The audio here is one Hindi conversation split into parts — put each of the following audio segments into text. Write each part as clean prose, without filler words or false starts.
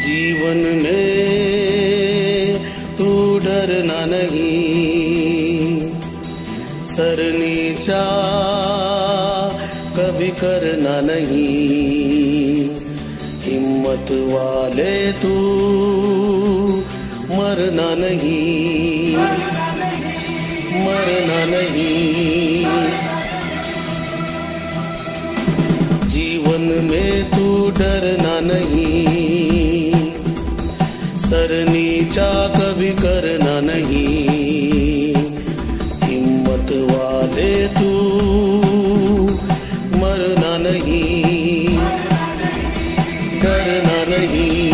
जीवन में तू डरना नहीं, सर नीचा कभी करना नहीं। हिम्मत वाले तू मरना नहीं, मरना नहीं। जीवन में तू डरना नहीं, सर नीचा कभी करना नहीं। हिम्मत वाले तू मरना नहीं, डरना नहीं।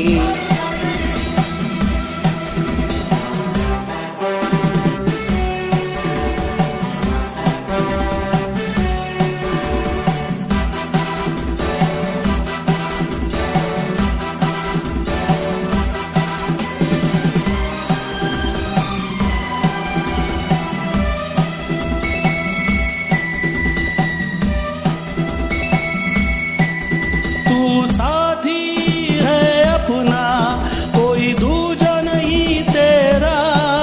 साथी है अपना कोई दूजा नहीं तेरा,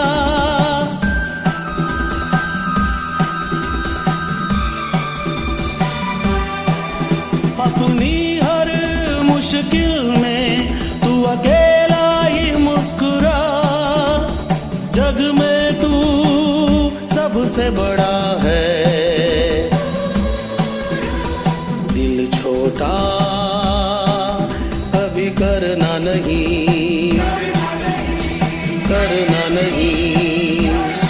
अपनी हर मुश्किल में तू अकेला ही मुस्कुरा। जग में तू सबसे बड़ा है, दिल छोटा करना नहीं, करना नहीं।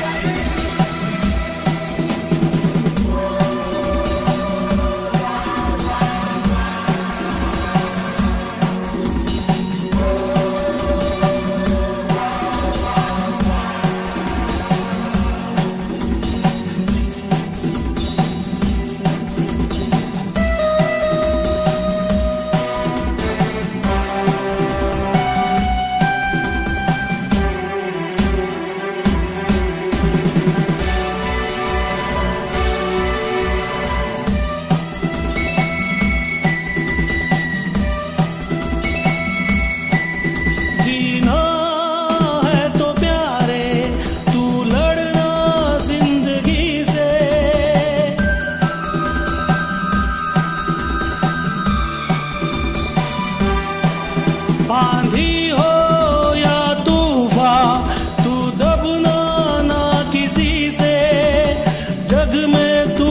आंधी हो या तूफान तू दबना ना किसी से। जग में तू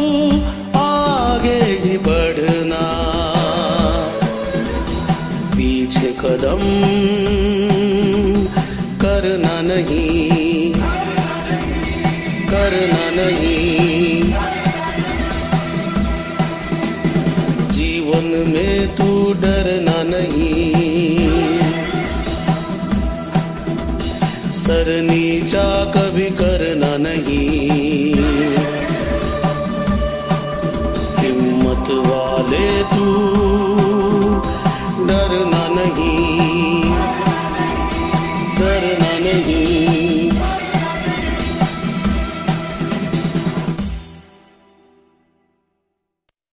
आगे ही बढ़ना, पीछे कदम करना नहीं, करना नहीं। जीवन में तू डरना नहीं, सर नीचा कभी करना नहीं। हिम्मत वाले तू डरना नहीं।